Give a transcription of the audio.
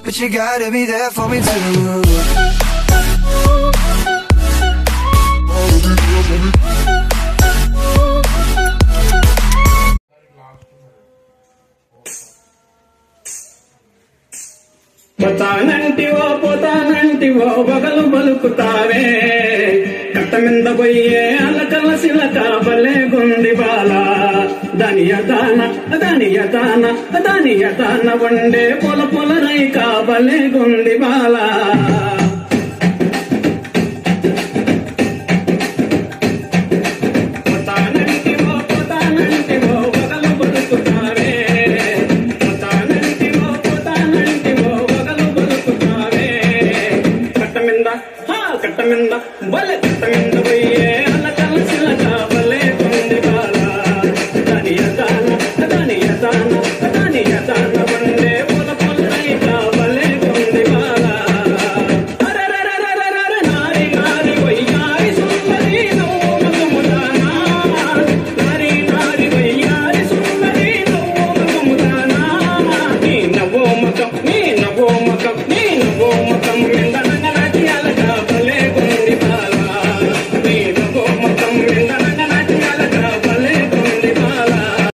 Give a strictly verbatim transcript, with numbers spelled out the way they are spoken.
but you gotta be there for me too. పోతానంటివో పోతానంటివో బగలు బలుకుతావే కట్ట మింద పోయే అలకల సిలక బలేగుంది బాలా దాని యతాన దాని యతాన దాని యతాన వండే పొల పొల రైక బలేగుంది బాలా